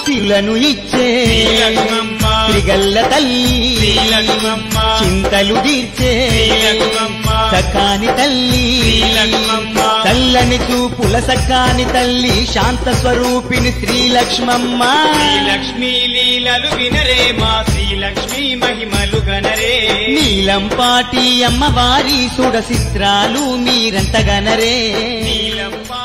సిరులను ఇచ్చే శ్రీగల్ల తల్లి చింతలు తీర్చే సకాని తల్లి చల్లని చూపుల సకాని తల్లి శాంత స్వరూపిణి శ్రీలక్ష్మమ్మ లక్ష్మీ లీలలు వినరే మా శ్రీలక్ష్మీ మహిమలు గనరే నీలంపాటి అమ్మవారి సుడ చిత్రాలు మీరంత గనరే నీలంపాటి